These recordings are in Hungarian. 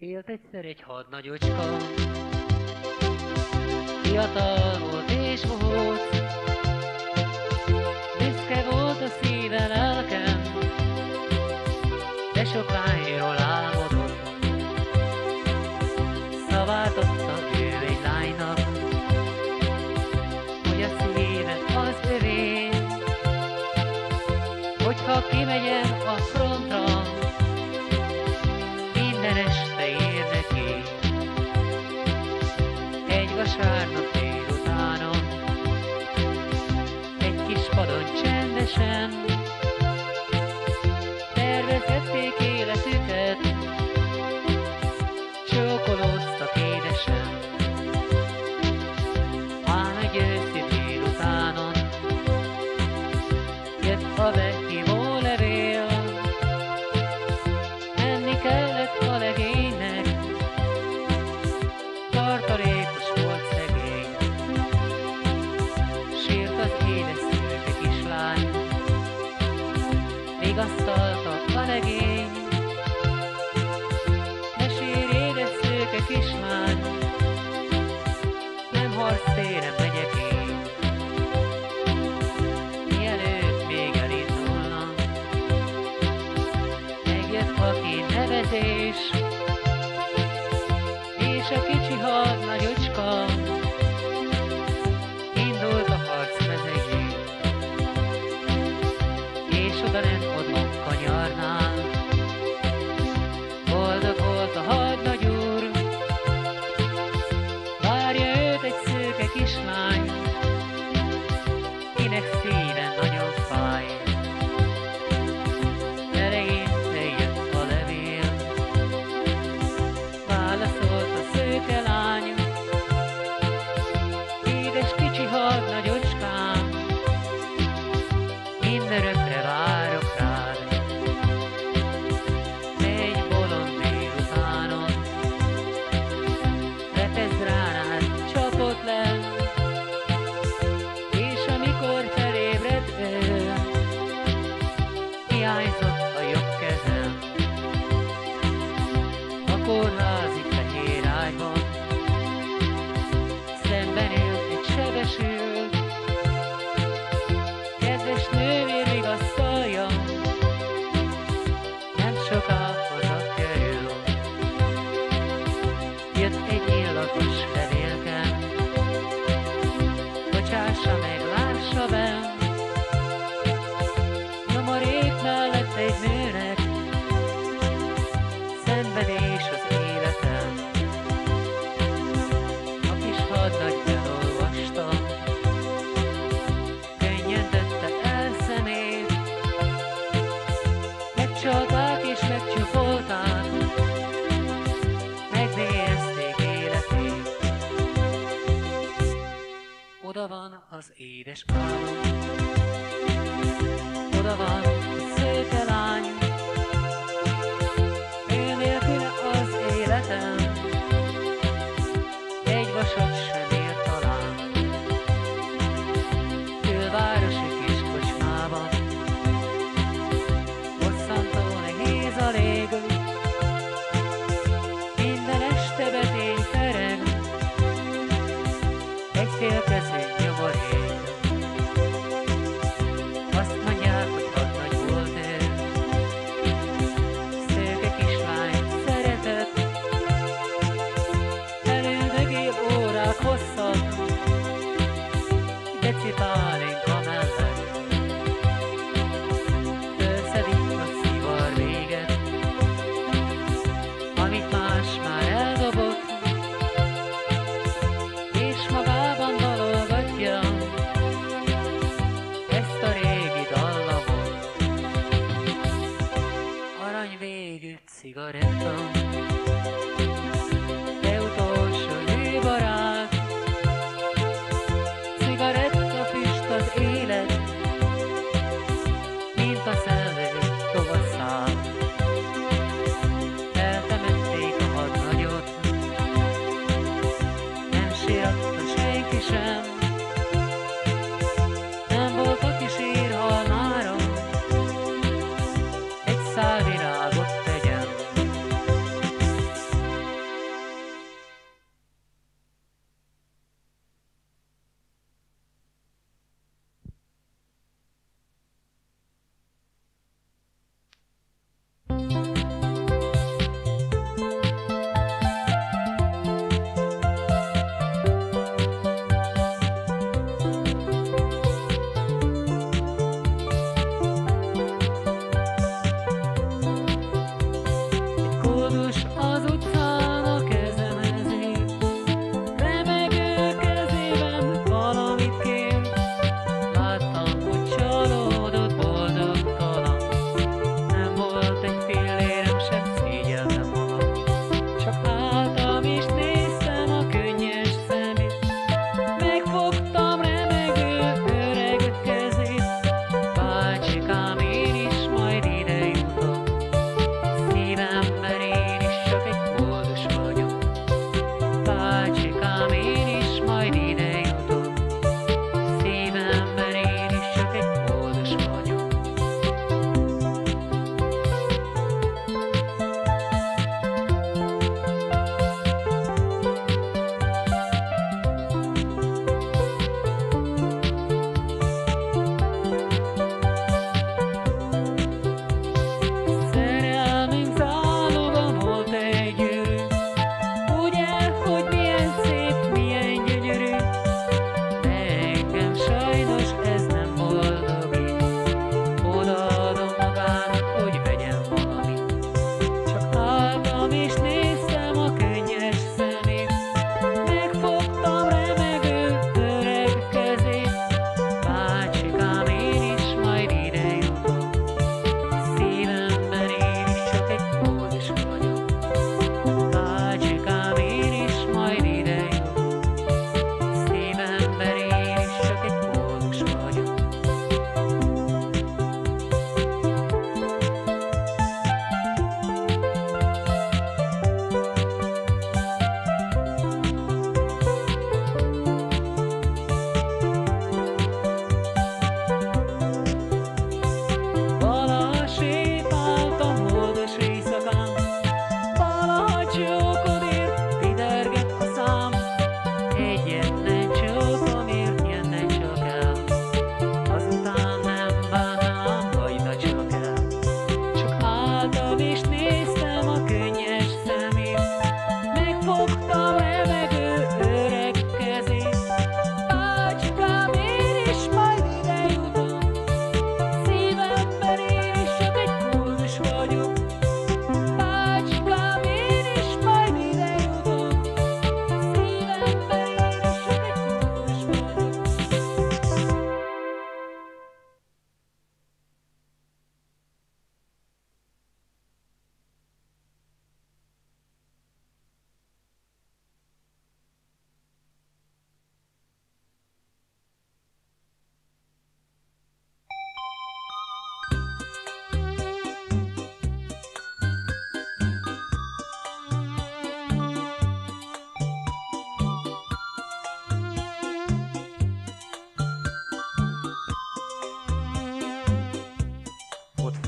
Élt egyszer egy hadnagyocska, fiatal volt és bohóc, büszke volt a szíve lelkem, de sok lányról álmodott. Szavát adta ő egy lánynak, hogy a szíve az övé, hogyha kimegyem a frontra, minden este ér neki. Egy vasárnap délutánon, egy kis padon csendesen tervezgették életüket, csókolóztak édesen. Ám egy őszi délutánon jött a meghívó levél, menni kellett a legénynek, tartalékos volt szegény. Sírt az édes szőke kislány, vigasztalta a legény. Ne sírj, édes szőke kislány, nem harctéren megyek én. Mielőtt még elindulna, megjött a kinevezés, és a kicsi hadnagyocska indult a harcmezején. És odalent otthon kanyarnál boldog volt a hadnagy úr, várja őt egy szőke kislány, kinek szíven nagyon fáj. Eleinte jött a levél, válaszolt a szőke lány: édes kicsi hadnagyocskám, mindörökre várok rád. Egy bolond délutánon repesz rád, csapott le, és amikor felébredt ő, hiányzott a jobb kezem. A kórházi fehér ágyban szemben ült egy sebesült, kedves nővér vigasztalja, nem soká hazakerül. Jött egy illagos levélke, bocsássa meg, lássa be, nyomorék mellett egy nőnek szenvedés az életem. A kis hadnagy elolvasta, könnyen tette el szemét, megcsalták és megcsúfolták, megbélyezték életét. Oda van az édes álom, oda van a szőke lány, ő nélküle az életem egy vasat sem ér talán. Külvárosi kis kocsmában bosszantó nehéz a lég, minden este betény fereg, egy félkezű nyomorék. Azt mondják, hogy hadnagy volt ő, szőke kislány szeretett, elődögél órák hosszat, decipálinka mellett. Fölszedik a szivar véget, amit más már eldobott, és magában dalolgatja ezt a régi dallamot. Aranyvégű cigaretta, te utolsó hű barát, cigaretta füst az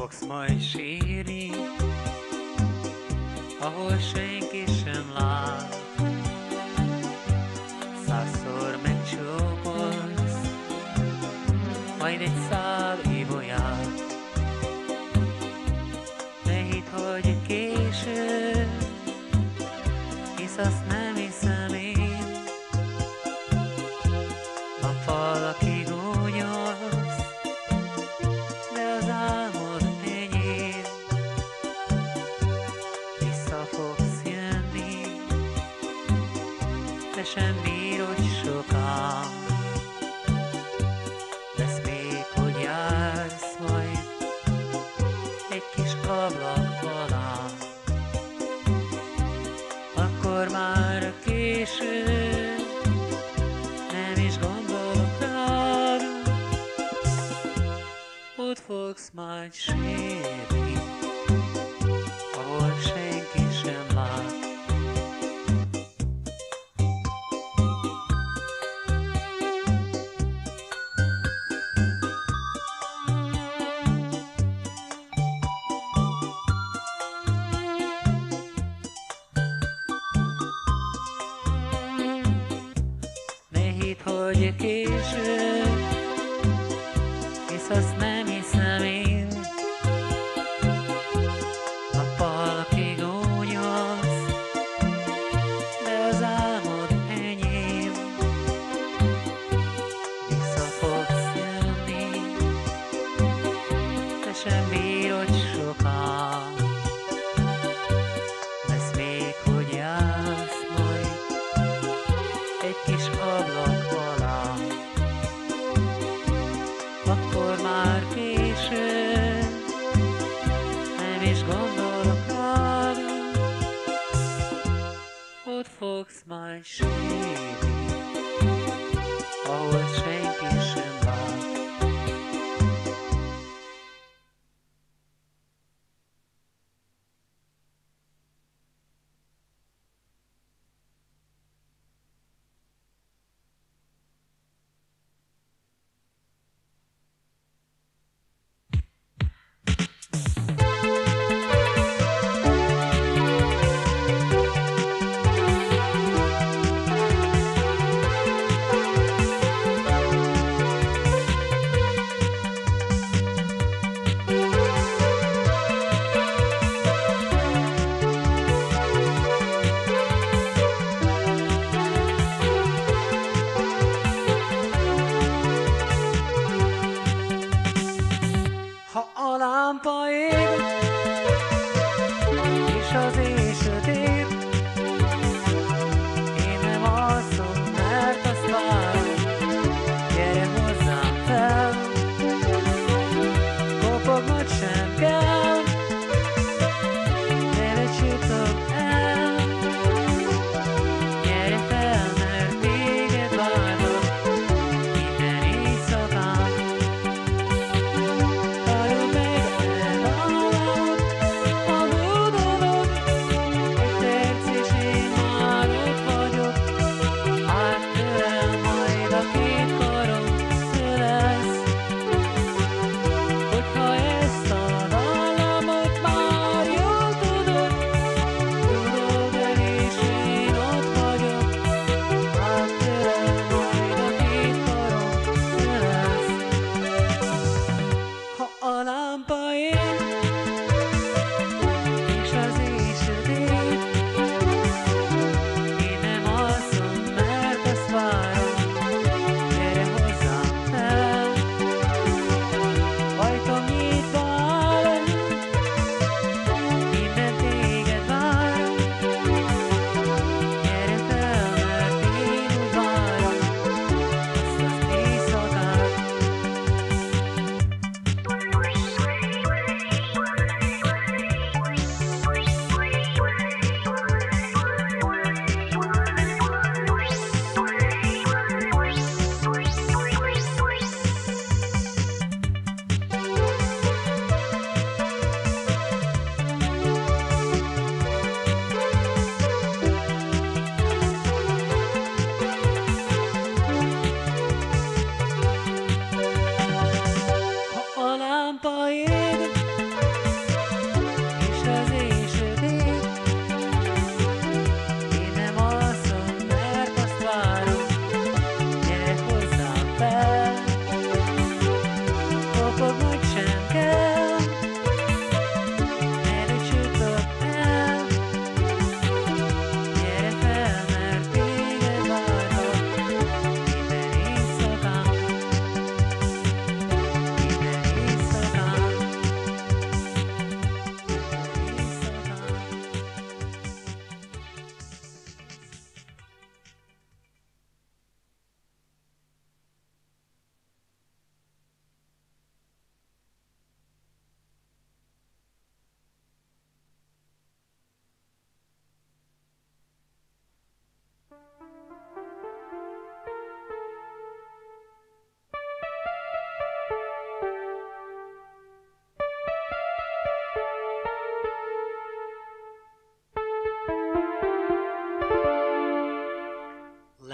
fogsz majd sírni, ahol senki sem lát. 100-szor megcsókolsz, majd egy szál ibolyát. Ne hidd, hogy késő, hisz azt nem hiszem én. Nappal kigúnyolsz, de az álmod enyém. Vissza fogsz jönni, de sem bírod soká. Lesz még, hogy jársz majd egy kis ablak alá. Akkor már késő, nem is gondolok rád. Ott fogsz majd sírni, ahol senki sem lát. Hogy késő, hisz azt nem hiszem én. Nappal kigúnyolsz, de az álmod enyém. Vissza fogsz jönni, de sem bírod soká. Lesz még, hogy jársz majd egy kis ablak alá. Akkor már késő, nem is gondolok rád. Ott fogsz majd sírni, ahol senki sem lát.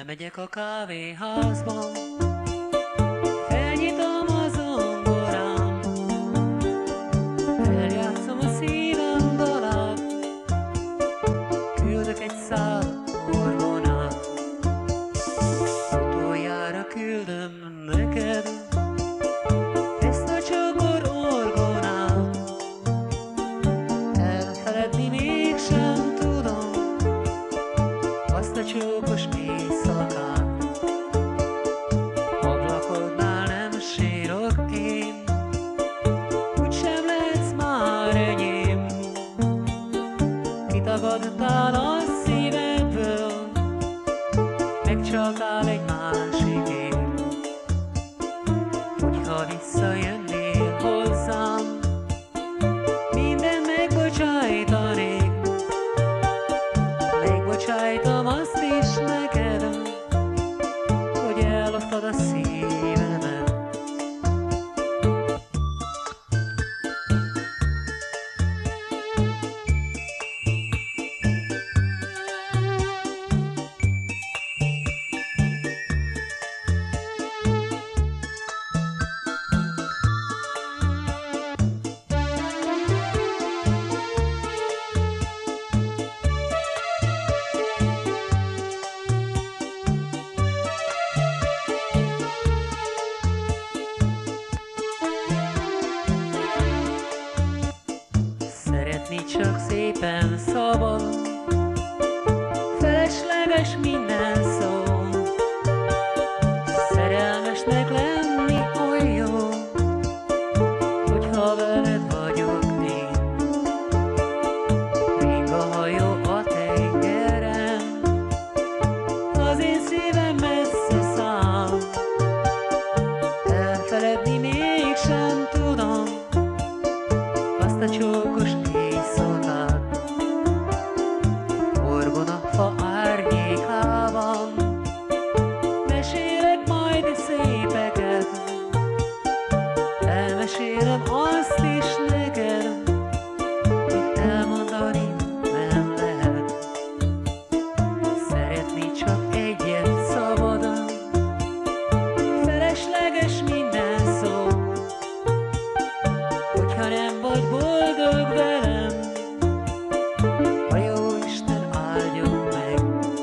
Lemegyek a kávéházba, felnyitom a zongorám, eljátszom a szívem dalát, küldök egy szál orgonát. Utoljára küldöm neked ezt a csokor orgonát, elfeledni mégsem tudom azt a csókos éjszakát. Ablakodnál nem sírok én, úgysem lehetsz már enyém. Kitagadtál a szívedből, megcsaltál egy másikért. Hogyha visszajönnél hozzám, mindent megbocsájtanék. Megbocsájtam azt is neked, hogy elloptad a szívemet. Szeretni csak szépen szabad, felesleges minden szó. Szerelmesnek lenni oly jó, hogyha veled vagyok én. Ring a hajó a tengeren, az én szívem messze száll. Elfeledni mégsem tudom azt a csókos éjszakát. Orgonafa árnyékában mesélek majd szépeket, elmesélem azt is neked, hogy elmondani nem lehet. Szeretni csak egyet szabadon, felesleges minden szó. Hogyha nem vagy boldog velem, a Jóisten áldjon meg.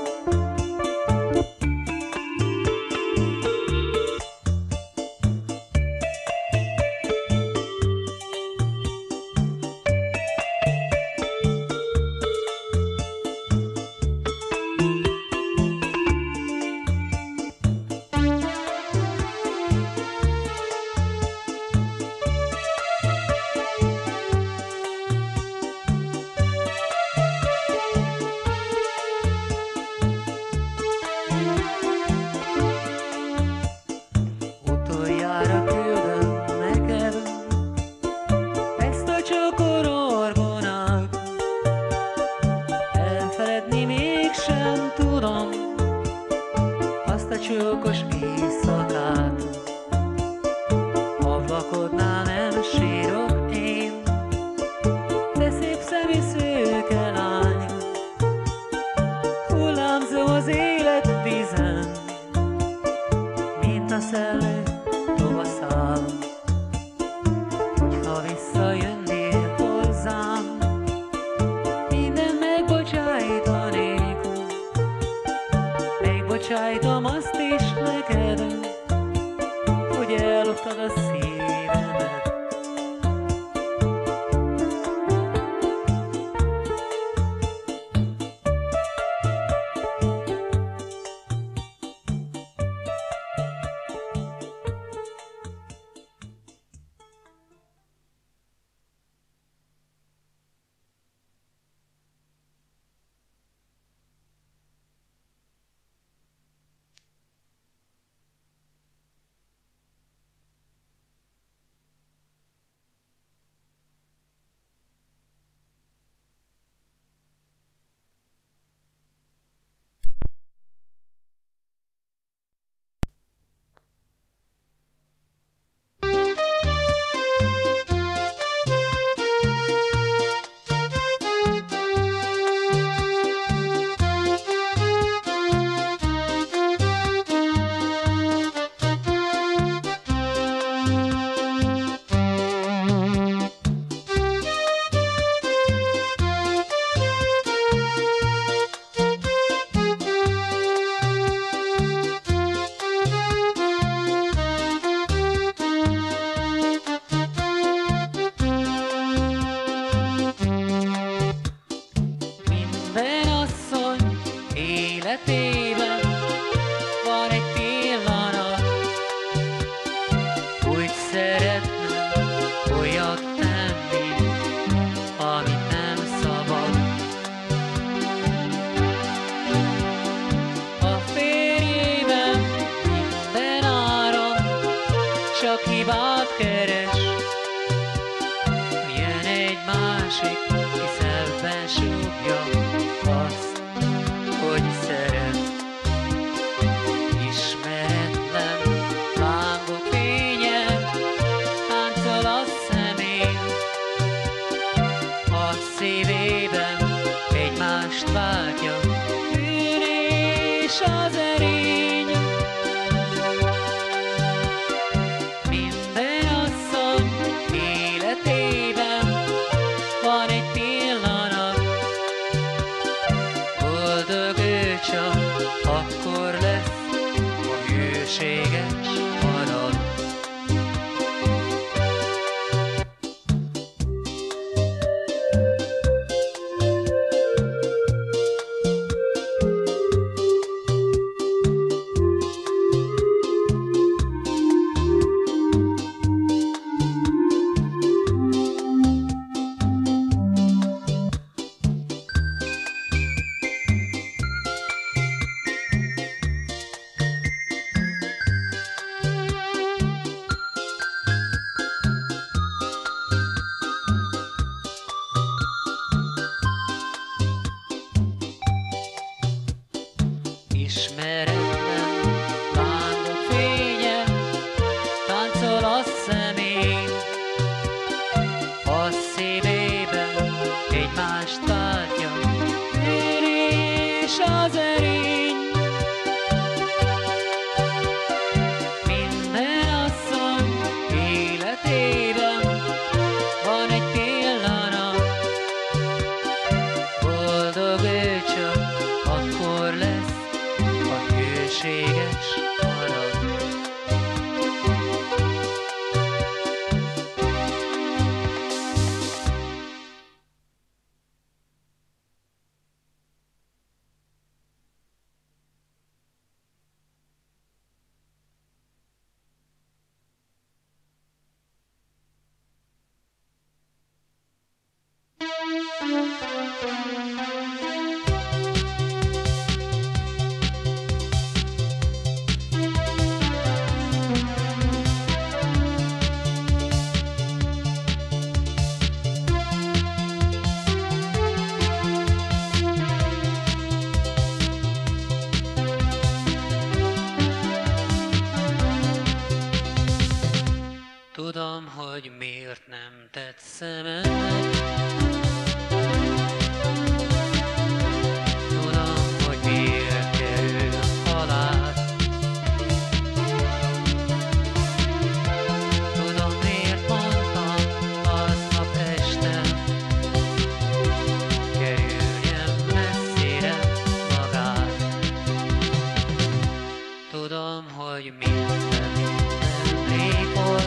Utoljára küldöm neked ezt a csokor orgonát, elfeledni mégsem tudom azt a csókos éjszakát. Ablakodnál nem sírok én, de szép szemű szőke lány, hullámzó az élet vízen, mint a szellő tovaszál. Hogyha visszajönnél hozzám, minden megbocsájtanék. Megbocsájtom azt is neked, hogy elloptad a szívemet. hogy szeretne olyat tenni, amit nem szabad. A férjében minden áron csak hibát keres. Jön egy másik, ki szemben súgja azt, hogy szeret. Ismeretlen lángok fényen táncol a szemén. A szívében egymást vágja bűn és az erény. Minden asszony életében van egy pillanat, boldog ő csak akkor lesz, ha hűséges marad. Ismeretlen lángok fénye táncol a szemén. A szívében egymást váltja bűn és az erény. Minden asszony életében van egy pillanat, boldog ő csak akkor lesz, ha hűséges marad. Tudom, hogy miért nem tetszem ennek. Tudom, hogy miért kerül halál. Tudom, miért mondtam aznap este, kerüljen messzire magát. Tudom, hogy minden rég volt.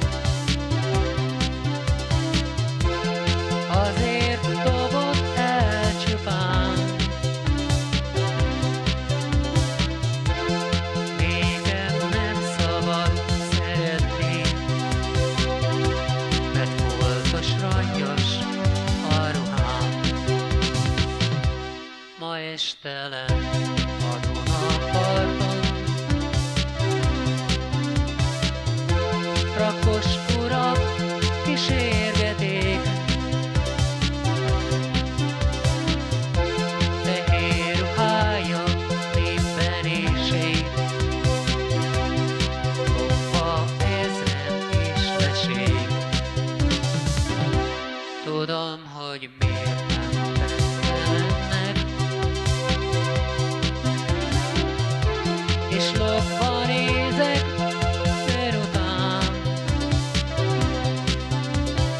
Azért dobott el csupán. Nékem nem szabad szeretni, mert foltos, rangyos a ruhám. Ma estelen a Dunaparton rakos urak kísérgeték. Fehér ruhája léppenését, kopva ezren és mesék. Tudom, hogy miért nem tetszem ennek, és lopva nézek ször után.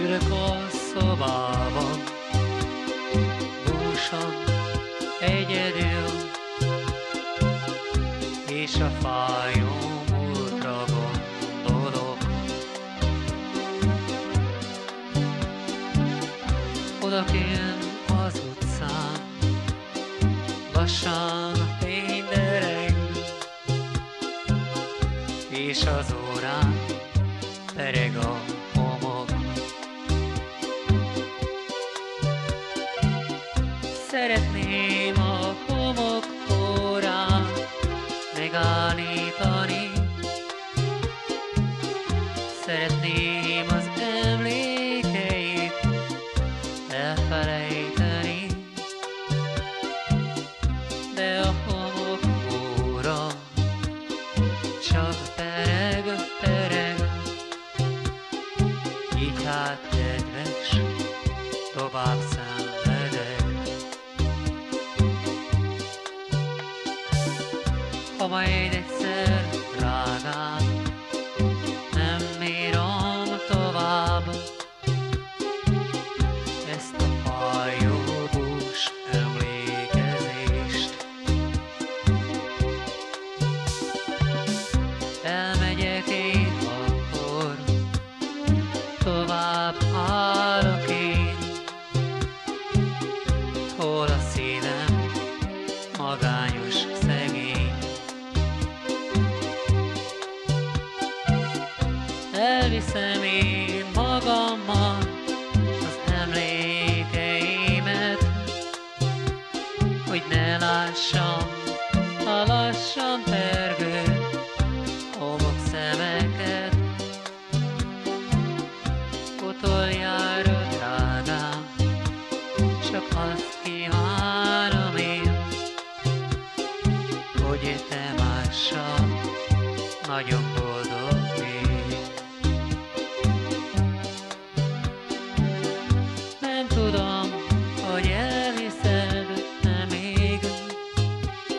Ülök a szobában, búsan egyedül, és a fájó múltra gondolok. Odakinn az utcán, lassan a fény dereng, és az órán pereg a homok. Szeretném a homok órán megállítani, szeretném az emlékeit elfelejteni, de a homok óra csak pereg, pereg, így hát kedves, tovább szenvedek. Ha majd egyszer, drágám, nem bírom tovább ezt a fájó bús emlékezést, elmegyek én akkor, tovább állok én, hol a szívem magányos szegény. Elviszem én magammal az emlékeimet, hogy ne lássam a lassan pergő homokszemeket. Utoljára, drágám, csak azt kívánom én, hogy te mással nagyon boldog légy. Nem tudom, hogy elhiszed-e még,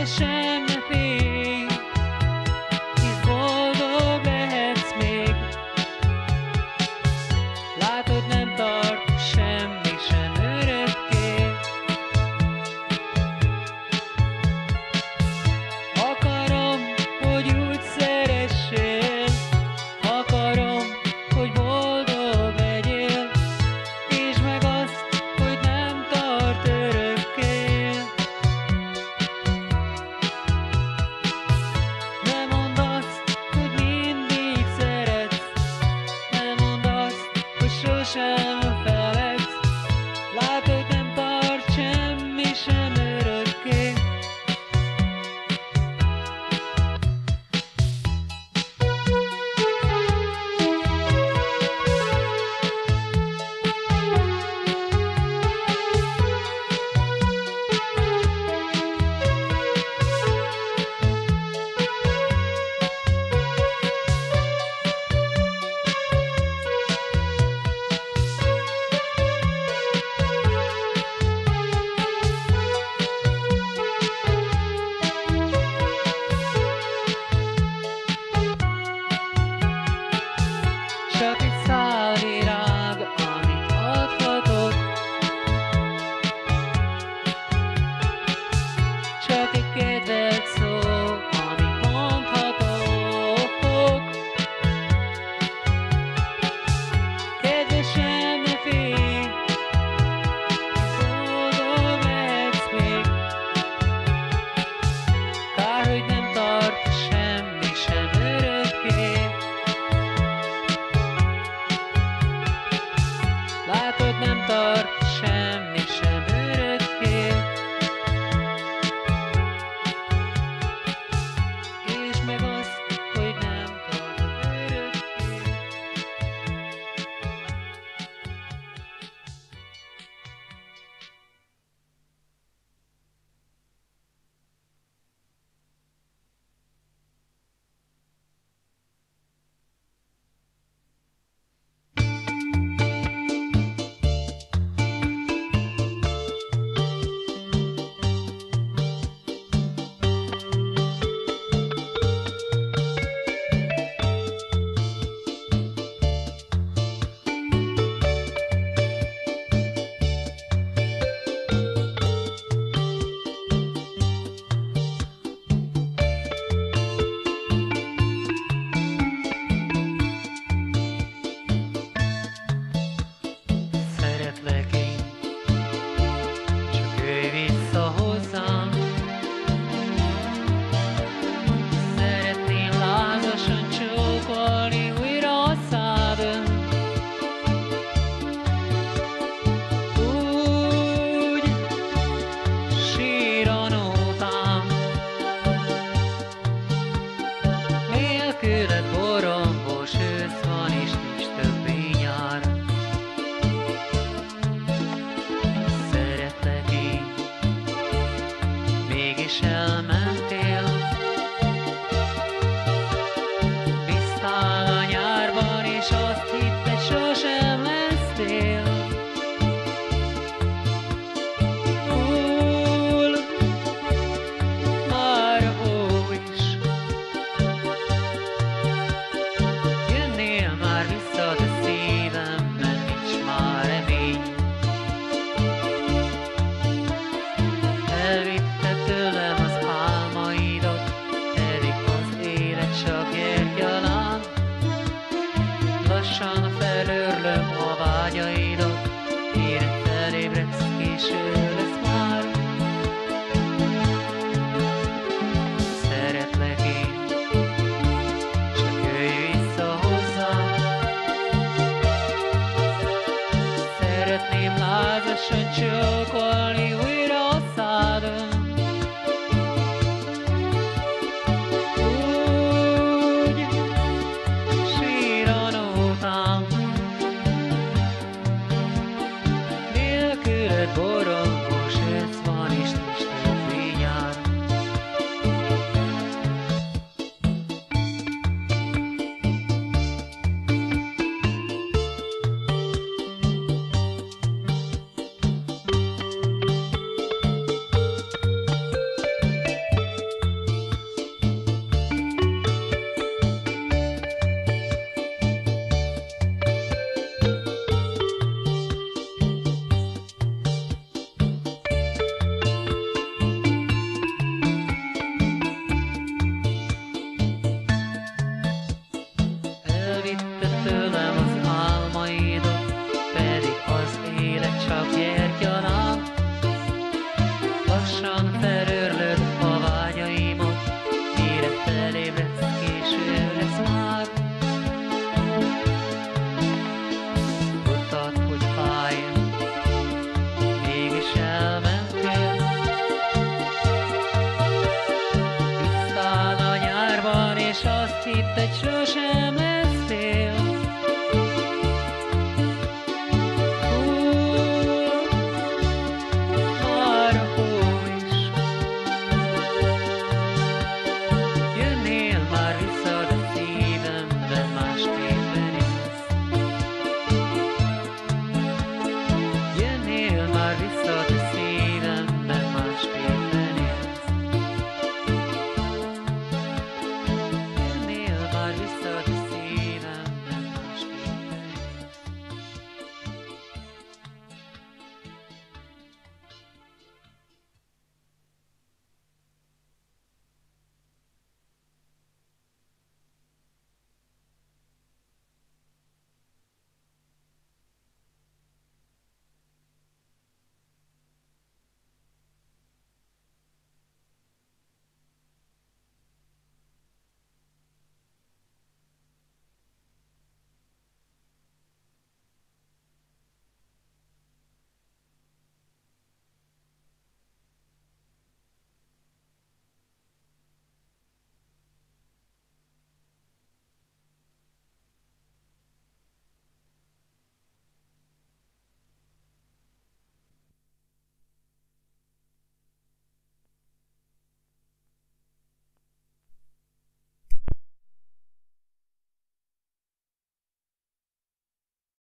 sem ne félj, hisz boldog lehetsz még. Látod, nem tart semmi sem örökké. Akarom, hogy úgy szeressél, akarom, hogy boldog legyél, és meg azt, hogy nem tart örökké. Ne mondd azt, hogy mindig szeretsz, ne mondd azt, hogy sosem feledsz. Látod, nem tart semmi sem örökké. Csak egy szál virág, amit adhatok, csak egy kedvelt szó, amit mondhatok. Kedvesem, ne félj, boldog lehetsz még. Kár, hogy nem tart semmi sem örökké. Látod, nem tart semmi sem örökké. És meg azt, hogy nem tart örökké. Szeretlek én, csak jöjj vissza hozzám. Szeretném lázasan csókolni újra a szádon. Úgy sír a nótám, nélküled borombos ősz van, és nincs többé nyár. Szeretlek én, mégis elmentél. Bíztál a nyárban, és azt hitted, sosem lesztél. Hull már a hó is, jönnél már vissza, de szívemben nincs már remény. Elvitte tőlem az Hidd, hogy sosem